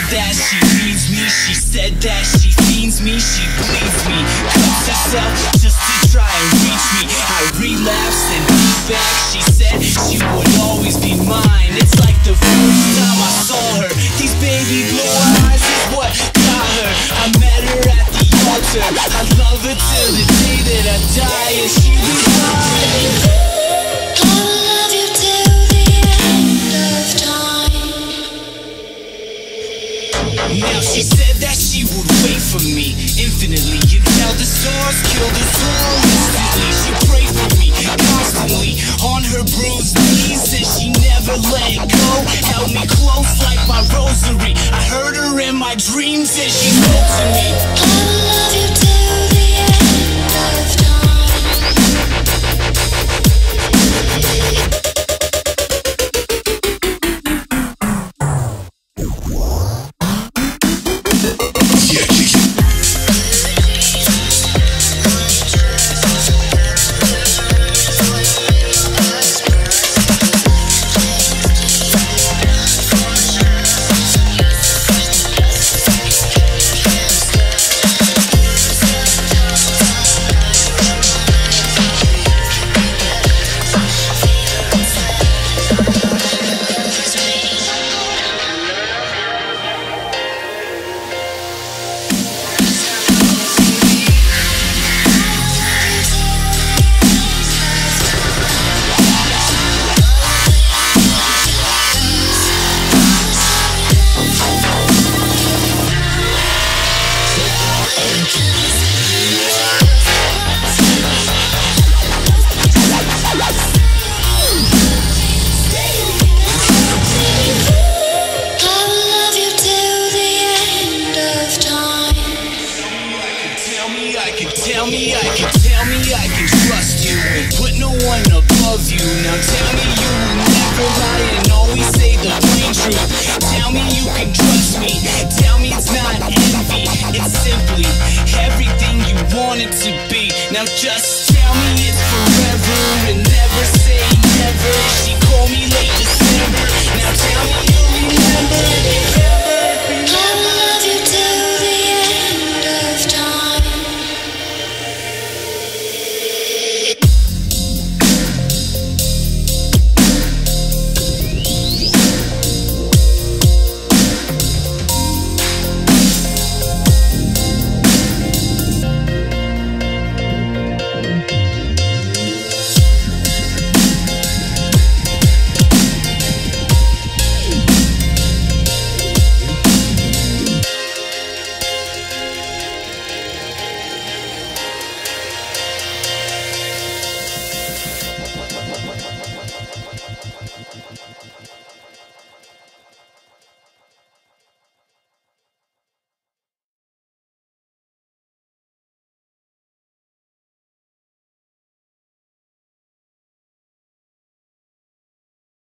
that she needs me. She said that she fiends me, she bleeds me, cuts herself just to try and reach me. I relapsed and beat back. She said she would always be mine. It's like the first time I saw her. These baby blue eyes is what got her. I met her at the altar. I love her till the day that I die, and she be mine. Now she said that she would wait for me infinitely until the stars killed her soul instantly. She prayed for me constantly on her bruised knees, and she never let go. Held me close like my rosary. I heard her in my dreams and she spoke to me. I love you till the end of time. I can trust you and put no one above you. Now tell me you will never lie and always say the plain truth. Tell me you can trust me. Tell me it's not envy. It's simply everything you want it to be. Now just